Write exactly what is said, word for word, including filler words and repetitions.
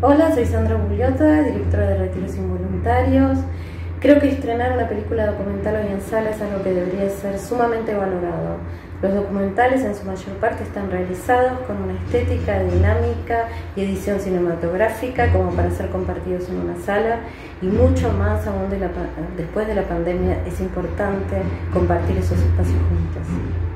Hola, soy Sandra Bugliota, directora de Retiros Involuntarios. Creo que estrenar una película documental hoy en sala es algo que debería ser sumamente valorado. Los documentales en su mayor parte están realizados con una estética dinámica y edición cinematográfica como para ser compartidos en una sala, y mucho más aún de la, después de la pandemia es importante compartir esos espacios juntos.